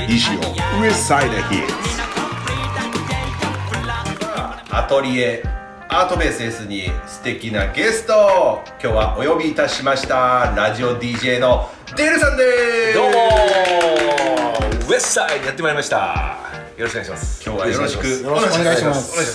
西尾ウエストサイドヒッツ。 アトリエアートベース S に素敵なゲスト、今日はお呼びいたしました。ラジオ DJ のデールさんです。 どうもウエストサイドやってまいりました。よろしくお願いします。 今日はよろしくお願いします。 お願いします。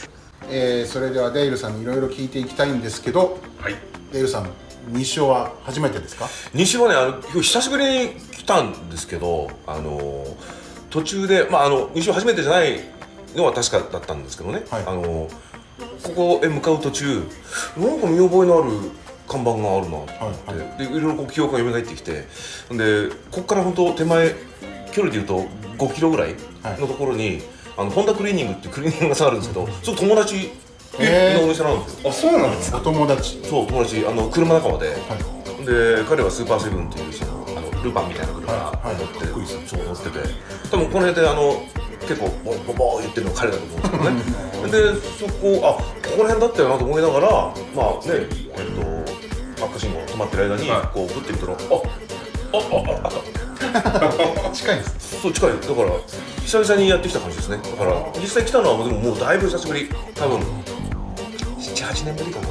それではデイルさんにいろいろ聞いていきたいんですけど、 はい、 デイルさん、西尾は初めてですか？ 西尾ね、今日久しぶりに来たんですけど、途中で、西尾初めてじゃないのは確かだったんですけどね、 はい、 ここへ向かう途中、なんか見覚えのある看板があるなって、はいはい、でいろいろこう記憶が蘇ってきて、でここから本当手前距離でいうと5キロぐらいのところに、ホンダクリーニングっていうクリーニング屋さんあるんですけど、その友達のお店なんですよ。 あ、そうなんですか。 お友達。 そう、友達、車仲間で、はい、で彼はスーパーセブンっていうルパンみたいな車が乗って、そう乗ってて、多分この辺で結構ボボー言ってるのが彼だと思うんですけどね。でそこここら辺だったよなと思いながら、赤信号止まってる間にこう振ってみたら、あ近いです。 そう、近い。だから久々にやってきた感じですね。だから実際来たのはでももうだいぶ久しぶり、多分7、8年ぶりかな。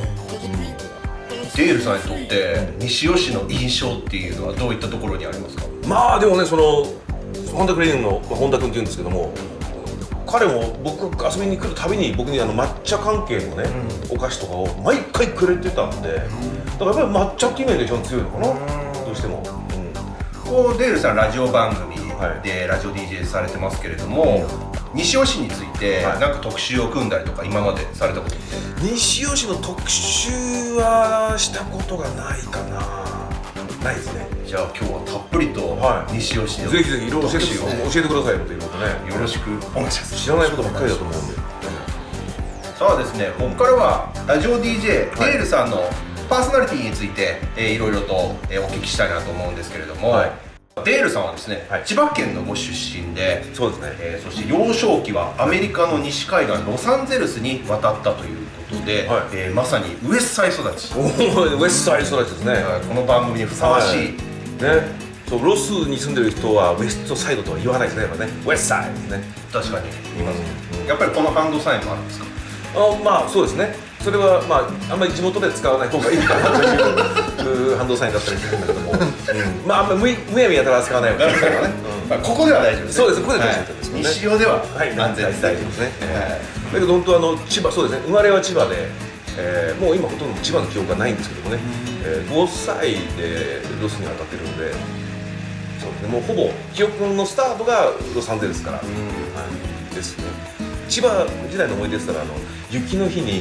デールさんにとって西尾市の印象っていうのはどういったところにありますか？ まあでもね、そのホンダクリーニングの本田君っていうんですけども、彼も僕が遊びに来るたびに僕に抹茶関係のね、お菓子とかを毎回くれてたんで、だからやっぱり抹茶っていうイメージが一番強いのかな、どうしても。 こうデールさんラジオ番組でラジオ DJ されてますけれども、西尾市についてなんか特集を組んだりとか今までされたことって？ 西尾市の特集はしたことがないかな。ないですね。 じゃあ今日はたっぷりと西尾市のぜひぜひいろいろ教えてくださいよということね、 よろしくお願いします。 知らないことばっかりだと思うんで。 さあですね、ここからはラジオ DJ デールさんのパーソナリティについていろいろとお聞きしたいなと思うんですけれども、デールさんはですね、千葉県のご出身で、 そうですね、 そして幼少期はアメリカの西海岸ロサンゼルスに渡ったということで、まさにウエストサイド育ち。 ウエストサイド育ちですね。 この番組にふさわしい、 ね。そう、ロスに住んでる人はウエストサイドとは言わないですね、やっぱね。ウエストサイドですね。 確かに言いますね。やっぱりこのハンドサインもあるんですか？ まあそうですね。それはあんまり地元で使わない方がいいかなというハンドサインだったりするんだけども、あんまりむやみやたら使わない方がいいからね。 ここでは大丈夫です。 そうです、ここでは大丈夫ですね。 西尾では安全に大丈夫ですね。だけど本当千葉、そうですね、生まれは千葉で、もう今ほとんど千葉の記憶がないんですけどもね、5歳でロスに渡ってるんで、そうですね、もうほぼ記憶のスタートがロサンゼルスからですね。千葉時代の思い出って言ったら、雪の日に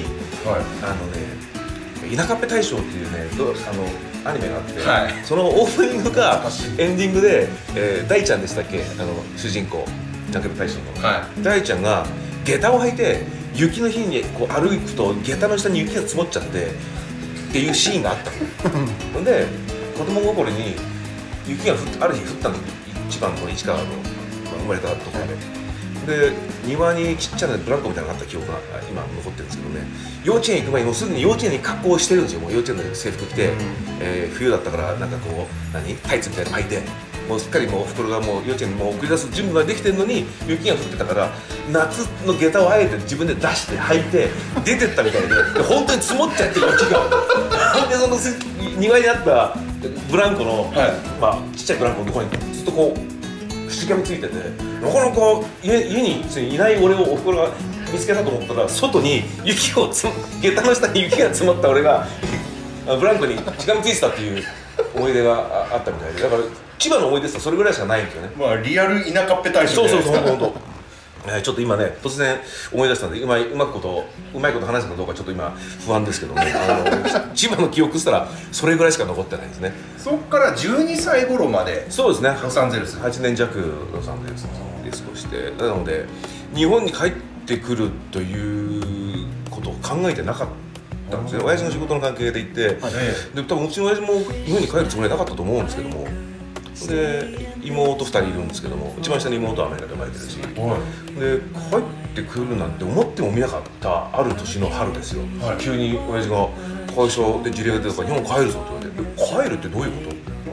田舎っぺ大将っていうねアニメがあって、そのオープニングかエンディングで大ちゃんでしたっけ、主人公田舎っぺ大将の大ちゃんが下駄を履いて雪の日にこう歩くと下駄の下に雪が積もっちゃってっていうシーンがあったの。で子供心に雪がある日降ったの、一番の市川の生まれたところで庭にちっちゃなブランコみたいなのがあった記憶が今残ってるんですけどね、幼稚園行く前にもうすぐに幼稚園に格好してるんですよ。もう幼稚園の制服着て、冬だったからなんかこうタイツみたいなの履いて、もうすっかりもうおふくろがもう幼稚園にもう送り出す準備ができてるのに雪が降ってたから、夏の下駄をあえて自分で出して履いて出てったみたいで、本当に積もっちゃって雪がでその庭にあったブランコの、ちっちゃいブランコのところにずっとこうしがみついてて、なかなか家にいない俺をおふくろが見つけたと思ったら、外に下駄の下に雪が積もった俺がブランコにしがみついてたっていう思い出があったみたいで、だから千葉の思い出ってそれぐらいしかないんですよね。 リアル田舎っぺ大将。 そう本当。ちょっと今ね、突然思い出したのでうまいこと話したかどうかちょっと今不安ですけどね、千葉の記憶したらそれぐらいしか残ってないですね。 そこから12歳頃まで。そうですね、ロサンゼルス 8年弱ロサンゼルスで過ごして、なので日本に帰ってくるということを考えてなかったんですね。親父の仕事の関係で行って、で多分うちの親父も日本に帰るつもりはなかったと思うんですけども、で妹2人いるんですけども、一番下の妹はアメリカで生まれてるし、で帰ってくるなんて思ってもみなかったある年の春ですよ、急に親父が会社で事例が出たから日本帰るぞって言われて、帰るってどういうこと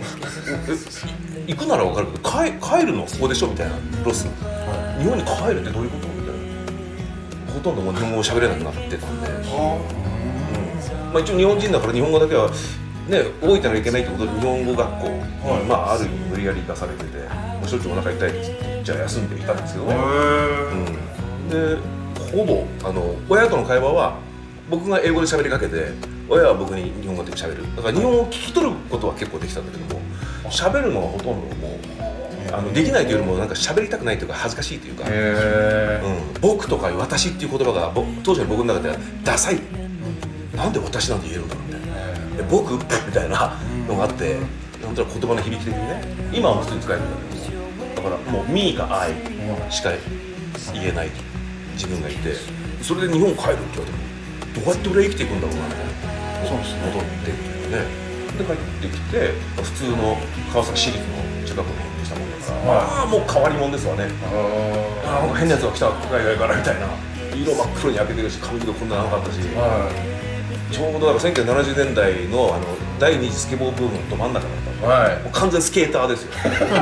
行くなら分かるけど帰るのはここでしょみたいなロス、日本に帰るってどういうことみたいな、ほとんどもう日本語を喋れなくなってたんで、まあ、一応日本人だから日本語だけはね覚えてなきゃいけないってことで日本語学校、まあある意味無理やり出されてて、もうしょっちゅうお腹痛いって言ってじゃあ休んでいたんですけどね、でほぼ親との会話は僕が英語で喋りかけて親は僕に日本語で喋る、だから日本語を聞き取ることは結構できたんだけども、喋るのはほとんどもうできないというよりもなんか喋りたくないというか恥ずかしいというか、僕とか私っていう言葉が当時の僕の中ではダサい、なんで私なんて言えるんだろうみたいな、僕みたいなのがあって、本当に言葉の響き的にね、今は普通に使えるんだけども、だからもう me か I しか言えない自分がいて、それで日本帰るって言われてもどうやって俺生きていくんだろうなみたいな、戻ってっていうね、で帰ってきて普通の川崎市立の中学校にしたもんだから、まあもう変わり者ですわね。なんか変なやつが来た海外からみたいな、色真っ黒に焼けてるし髪の毛こんな長かったし、ちょうどだから1970年代の第二次スケボーブームのど真ん中だったんで、もう完全スケーターですよ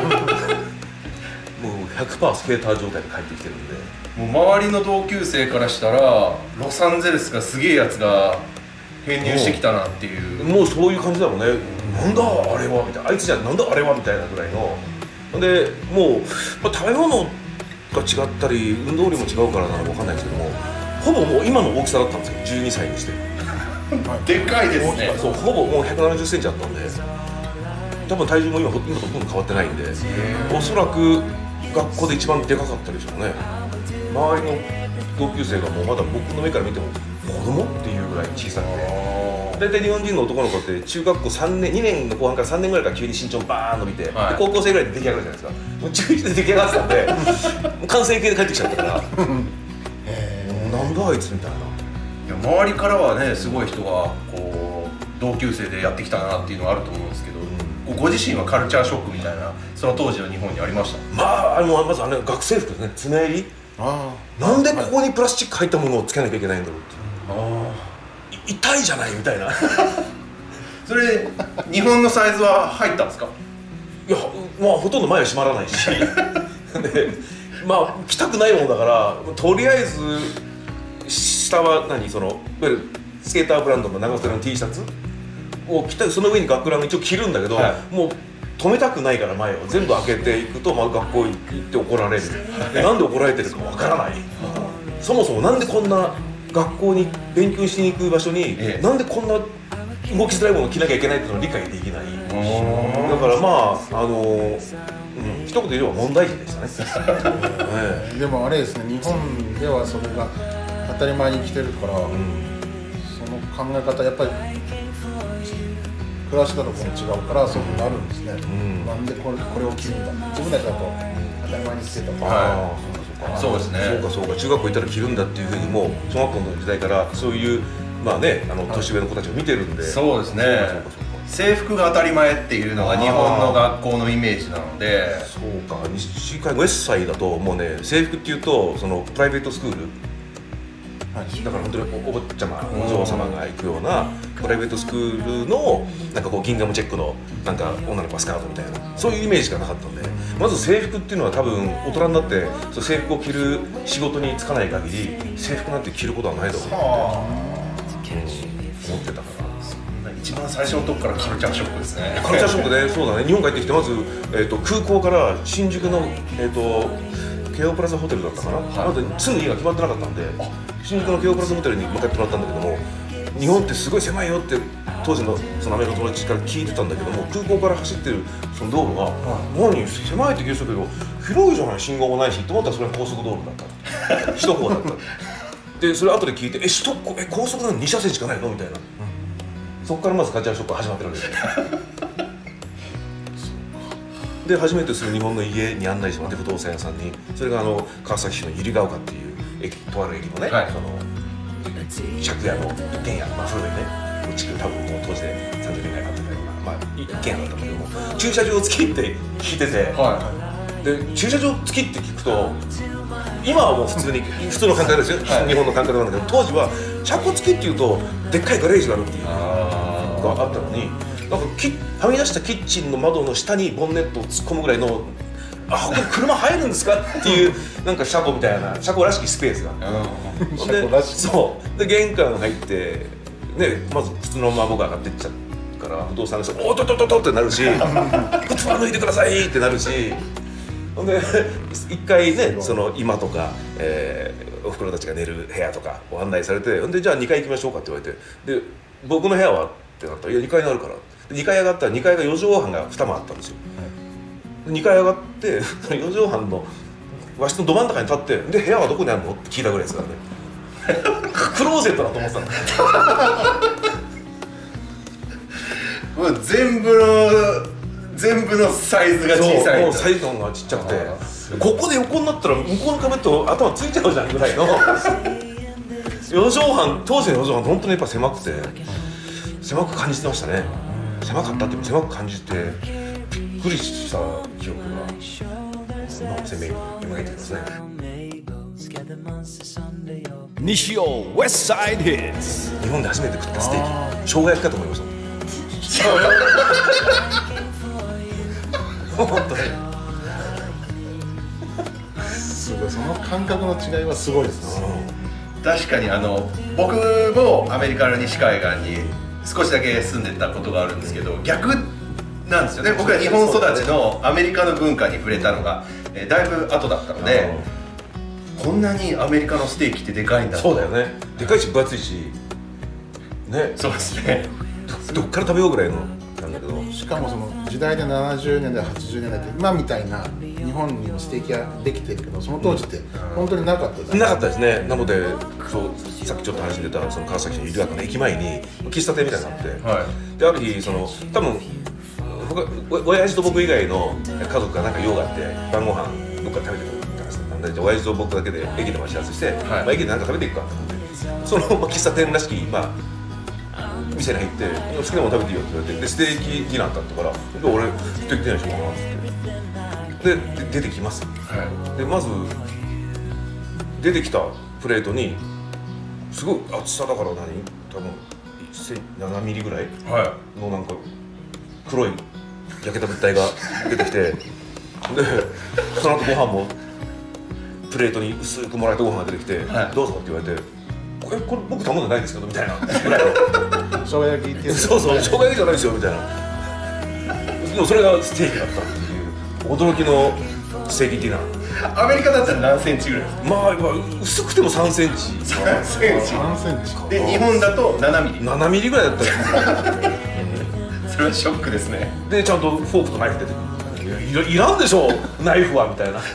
もう 100% スケーター状態で帰ってきてるんで、 もう周りの同級生からしたらロサンゼルスがすげえやつが編入してきたなっていう、 もうそういう感じだろうね。なんだあれはみたいな、あいつじゃなんだあれはみたいなぐらいので、もう、まあ、食べ物が違ったり運動量も違うからなのか分かんないですけども、ほぼもう今の大きさだったんですよ、12歳にしてでかいですね。 そう、ほぼもう170センチあったんで、多分体重も今ほとんど変わってないんで、おそらく学校で一番でかかったでしょうね。周りの同級生がもうまだ僕の目から見ても子供っていうぐらい小さくて、大体日本人の男の子って中学校3年2年の後半から3年ぐらいから急に身長バーン伸びて、で高校生ぐらいで出来上がるじゃないですか。もう中1で出来上がってたんでもう完成形で帰ってきちゃったからなんだあいつみたいな。 いや周りからはねすごい人がこう同級生でやってきたなっていうのはあると思うんですけど、ご自身はカルチャーショックみたいなその当時の日本にありました？ まあまず学生服ですね、爪襟。なんでここにプラスチック入ったものをつけなきゃいけないんだろうっていう、痛いじゃないみたいなそれ日本のサイズは入ったんですか？ いや、まあほとんど前は閉まらないしで、まあ着たくないもんだからとりあえず下はそのいわゆるスケーターブランドの長袖の T シャツを着て、その上に学ランを一応着るんだけど、もう止めたくないから前を全部開けていくと、まあ、学校行って怒られるなんで怒られてるかわからない、そもそもなんでこんな学校に勉強しに行く場所に、なんでこんな動きづらいものを着なきゃいけないっていうのを理解できない。だからまあ一言言えば問題児でしたねでもあれですね、日本ではそれが当たり前に来てるから、その考え方やっぱり暮らしたところも違うからそうなるんですね、なんでこれを着るんだ、自分たちだと当たり前に着てたから、 そうですね、 そうか中学校行ったら着るんだっていうふうにもう小学校の時代からそういうまあね年上の子たちを見てるんで、 そうですね、制服が当たり前っていうのが日本の学校のイメージなので、 そうか、西海岸ウェッサイだともうね制服っていうとそのプライベートスクール、だから本当にお坊ちゃまお嬢様が行くようなプライベートスクールのなんかこうギンガムチェックのなんか女の子がスカートみたいなそういうイメージがなかったんで、まず制服っていうのは多分大人になってその制服を着る仕事に就かない限り制服なんて着ることはないだろうって思ってたから。 一番最初のとこからカルチャーショックですね。 カルチャーショックで、そうだね、日本帰ってきてまず、空港から新宿の、京王プラザホテルだったかな、まだ住む家が決まってなかったんで新宿の京王プラザホテルに向かってもらったんだけども、日本ってすごい狭いよって当時のそのアメリカの友達から聞いてたんだけども、空港から走ってるその道路が何狭いって聞いてたけど広いじゃない、信号もないしと思ったらそれは高速道路だった首都高だったで、それ後で聞いて高速なの2車線しかないのみたいな、そこからまずカルチャーショックが始まってるわけですよで初めてする日本の家に案内してもらって不動産屋さんに、それが川崎市の百合ヶ丘っていう駅、とある駅のね、その借家の一軒家、まあ古いね地区、多分もう当時で30年ぐらい買ってたような、まあ一軒家だったんだけども、駐車場付きって聞いてて、で駐車場付きって聞くと今はもう普通の感覚ですよ、日本の感覚なんだけど、当時は車庫付きっていうとでっかいガレージがあるっていうのがあったのに、なんかはみ出したキッチンの窓の下にボンネットを突っ込むぐらいの、あ、ここ車入るんですかっていうなんか車庫みたいな、車庫らしきスペースが、 車庫らしき、 そうで玄関入ってね、まず普通のまま僕上がってっちゃうから不動産の人おっとっとっとっとってなるし靴は脱いでくださいってなるし、ほんで一回ね、その今とか、おふくろたちが寝る部屋とかお案内されて、ほんでじゃあ2階行きましょうかって言われて、で僕の部屋はってなったら、いや2階にあるから、2階上がったら2階が4畳半が2間あったんですよ。2階上がって4畳半の和室のど真ん中に立って、で部屋はどこにあるのって聞いたぐらいですからねクローゼットだと思ってたのもう全部のサイズが小さい、 もうサイズ感がちっちゃくて、ここで横になったら向こうの壁と頭ついちゃうじゃんぐらいの4畳半、当時の4畳半本当にやっぱ狭くて、狭く感じてましたね。狭かったっていうか狭く感じてびっくりした記憶が今鮮明に蘇ってきますね。 西尾ウエストサイドヒッツ。 日本で初めて食ったステーキ、生姜焼きかと思いました本当にすごい、その感覚の違いはすごいですね。 確かに僕もアメリカの西海岸に少しだけ住んでたことがあるんですけど、逆なんですよね。僕は日本育ちのアメリカの文化に触れたのが、だいぶ後だったので、こんなにアメリカのステーキってでかいんだと。 そうだよね、でかいし分厚いしね。 そうですねどっから食べようぐらいのなんだけど、 しかもその時代で70年代80年代って今みたいな日本にもステーキができてるけど、その当時って本当になかったですね。 なかったですね。なのでそうさっきちょっと話に出たその川崎市の医学の駅前に喫茶店みたいになって、 はである日その多分親父と僕以外の家族がなんか用があって晩ご飯どっかで食べてくるみたいな話なんで、じゃあ親父と僕だけで駅で待ち合わせして、まあ、駅でなんか食べていくかと思って、その、喫茶店らしき、店に入って「好きなもの食べていいよ」って言われて、でステーキディナーだったから「で俺ステーキディナーしようかな」ってで出てきます、でまず出てきたプレートにすごい厚さだから多分7ミリぐらいのなんか黒い焼けた物体が出てきて、でその後ご飯もプレートに薄くもらえたご飯が出てきて「どうぞ」って言われて「これ僕頼んでないんですけど」みたいなぐらいの生姜焼きってそうそう、生姜焼きじゃないですよみたいな。でもそれがステーキだったっていう驚きのステーキディナー。 アメリカだったら何センチぐらいですか？ まあ薄くても3センチ、 3センチ 3センチで、日本だと7ミリ 7ミリぐらいだったらそれはショックですね。 でちゃんとフォークとナイフ出てくる、いらんでしょナイフはみたいな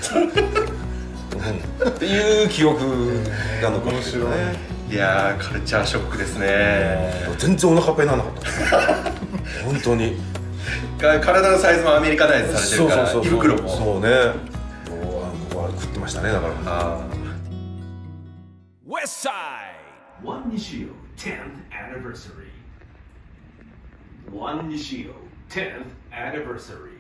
っていう記憶が残ってるね。 いやー、カルチャーショックですね。 全然お腹いっぱいにならなかった本当に。 体のサイズもアメリカナイズされてるから、胃袋もそうね、ここは食ってましたね。だから West Side One Nishio 10th Anniversary One Nishio 10th Anniversary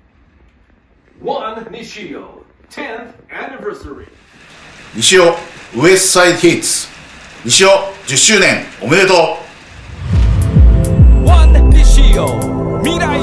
One Nishio 10th Anniversary 西尾ウエストサイドヒッツ、西尾10周年おめでとう。 One Nishio 未来